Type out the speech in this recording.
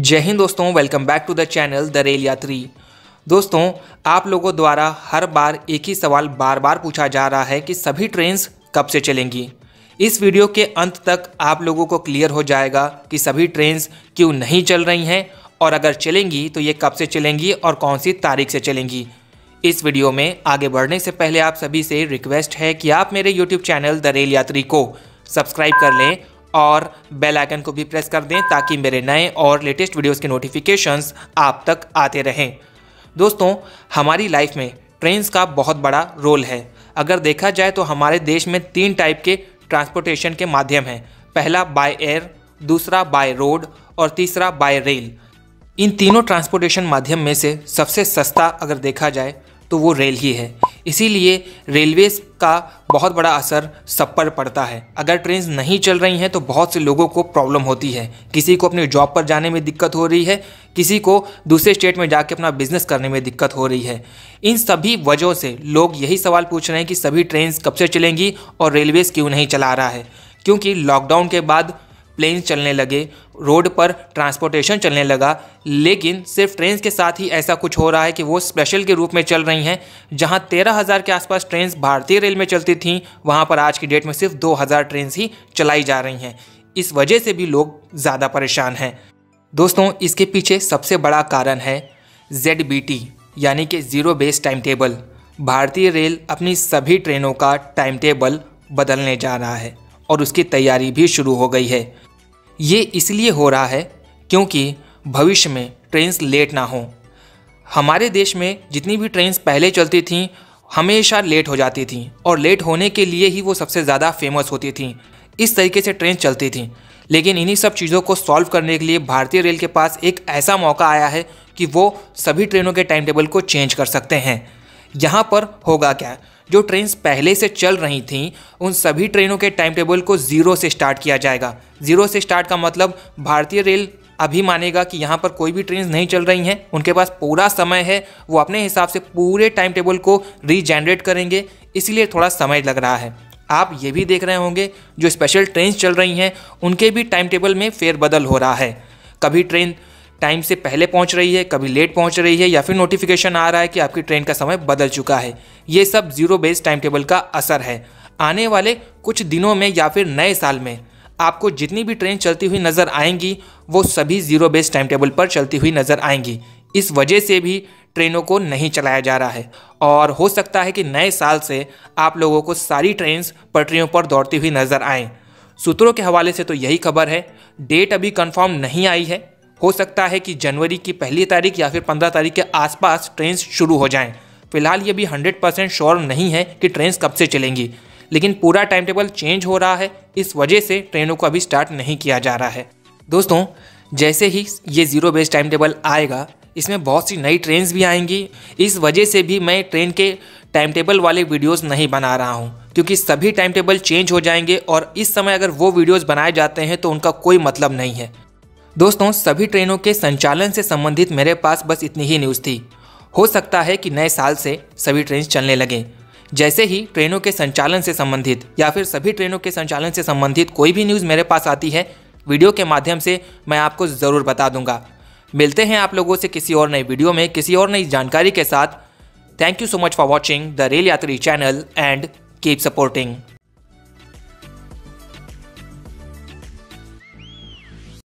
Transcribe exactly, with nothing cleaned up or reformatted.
जय हिंद दोस्तों, welcome back to the channel the rail यात्री। दोस्तों, आप लोगों द्वारा हर बार एक ही सवाल बार बार पूछा जा रहा है कि सभी ट्रेन्स कब से चलेंगी। इस वीडियो के अंत तक आप लोगों को क्लियर हो जाएगा कि सभी ट्रेन्स क्यों नहीं चल रही हैं और अगर चलेंगी तो ये कब से चलेंगी और कौन सी तारीख से चलेंगी। इस वीडियो में आगे बढ़ने से पहले आप सभी से रिक्वेस्ट है कि आप मेरे यूट्यूब चैनल द रेल यात्री को सब्सक्राइब कर लें और बेल आइकन को भी प्रेस कर दें ताकि मेरे नए और लेटेस्ट वीडियोस के नोटिफिकेशंस आप तक आते रहें। दोस्तों, हमारी लाइफ में ट्रेन्स का बहुत बड़ा रोल है। अगर देखा जाए तो हमारे देश में तीन टाइप के ट्रांसपोर्टेशन के माध्यम हैं। पहला बाय एयर, दूसरा बाय रोड और तीसरा बाय रेल। इन तीनों ट्रांसपोर्टेशन माध्यम में से सबसे सस्ता अगर देखा जाए तो वो रेल ही है। इसीलिए रेलवेज का बहुत बड़ा असर सब पर पड़ता है। अगर ट्रेन नहीं चल रही हैं तो बहुत से लोगों को प्रॉब्लम होती है। किसी को अपने जॉब पर जाने में दिक्कत हो रही है, किसी को दूसरे स्टेट में जाके अपना बिजनेस करने में दिक्कत हो रही है। इन सभी वजहों से लोग यही सवाल पूछ रहे हैं कि सभी ट्रेन कब से चलेंगी और रेलवेज क्यों नहीं चला रहा है। क्योंकि लॉकडाउन के बाद प्लेन चलने लगे, रोड पर ट्रांसपोर्टेशन चलने लगा, लेकिन सिर्फ ट्रेन के साथ ही ऐसा कुछ हो रहा है कि वो स्पेशल के रूप में चल रही हैं। जहां तेरह हज़ार के आसपास ट्रेन भारतीय रेल में चलती थीं, वहां पर आज की डेट में सिर्फ दो हज़ार ट्रेन ही चलाई जा रही हैं। इस वजह से भी लोग ज़्यादा परेशान हैं। दोस्तों, इसके पीछे सबसे बड़ा कारण है जेड बी टी यानी कि ज़ीरो बेस टाइम टेबल। भारतीय रेल अपनी सभी ट्रेनों का टाइम टेबल बदलने जा रहा है और उसकी तैयारी भी शुरू हो गई है। ये इसलिए हो रहा है क्योंकि भविष्य में ट्रेन्स लेट ना हो। हमारे देश में जितनी भी ट्रेन्स पहले चलती थीं हमेशा लेट हो जाती थीं और लेट होने के लिए ही वो सबसे ज़्यादा फेमस होती थीं। इस तरीके से ट्रेन चलती थीं। लेकिन इन्हीं सब चीज़ों को सॉल्व करने के लिए भारतीय रेल के पास एक ऐसा मौका आया है कि वो सभी ट्रेनों के टाइम टेबल को चेंज कर सकते हैं। यहाँ पर होगा क्या, जो ट्रेन्स पहले से चल रही थीं उन सभी ट्रेनों के टाइम टेबल को ज़ीरो से स्टार्ट किया जाएगा। ज़ीरो से स्टार्ट का मतलब भारतीय रेल अभी मानेगा कि यहाँ पर कोई भी ट्रेन नहीं चल रही हैं, उनके पास पूरा समय है, वो अपने हिसाब से पूरे टाइम टेबल को रीजनरेट करेंगे। इसलिए थोड़ा समय लग रहा है। आप ये भी देख रहे होंगे जो स्पेशल ट्रेन चल रही हैं उनके भी टाइम टेबल में फेरबदल हो रहा है। कभी ट्रेन टाइम से पहले पहुंच रही है, कभी लेट पहुंच रही है, या फिर नोटिफिकेशन आ रहा है कि आपकी ट्रेन का समय बदल चुका है। ये सब जीरो बेस टाइम टेबल का असर है। आने वाले कुछ दिनों में या फिर नए साल में आपको जितनी भी ट्रेन चलती हुई नज़र आएंगी वो सभी जीरो बेस टाइम टेबल पर चलती हुई नज़र आएंगी। इस वजह से भी ट्रेनों को नहीं चलाया जा रहा है और हो सकता है कि नए साल से आप लोगों को सारी ट्रेन पटरियों पर दौड़ती हुई नज़र आएँ। सूत्रों के हवाले से तो यही खबर है। डेट अभी कन्फर्म नहीं आई है। हो सकता है कि जनवरी की पहली तारीख या फिर पंद्रह तारीख के आसपास ट्रेन शुरू हो जाएं। फिलहाल ये भी हंड्रेड परसेंट श्योर नहीं है कि ट्रेन कब से चलेंगी, लेकिन पूरा टाइम टेबल चेंज हो रहा है। इस वजह से ट्रेनों को अभी स्टार्ट नहीं किया जा रहा है। दोस्तों, जैसे ही ये ज़ीरो बेस टाइम टेबल आएगा इसमें बहुत सी नई ट्रेन्स भी आएंगी। इस वजह से भी मैं ट्रेन के टाइम टेबल वाले वीडियोस नहीं बना रहा हूं, क्योंकि सभी टाइम टेबल चेंज हो जाएंगे और इस समय अगर वो वीडियोस बनाए जाते हैं तो उनका कोई मतलब नहीं है। दोस्तों, सभी ट्रेनों के संचालन से संबंधित मेरे पास बस इतनी ही न्यूज़ थी। हो सकता है कि नए साल से सभी ट्रेन चलने लगें। जैसे ही ट्रेनों के संचालन से संबंधित या फिर सभी ट्रेनों के संचालन से संबंधित कोई भी न्यूज़ मेरे पास आती है, वीडियो के माध्यम से मैं आपको ज़रूर बता दूंगा। मिलते हैं आप लोगों से किसी और नई वीडियो में किसी और नई जानकारी के साथ। Thank you so much for watching the rail यात्री चैनल एंड कीप सपोर्टिंग।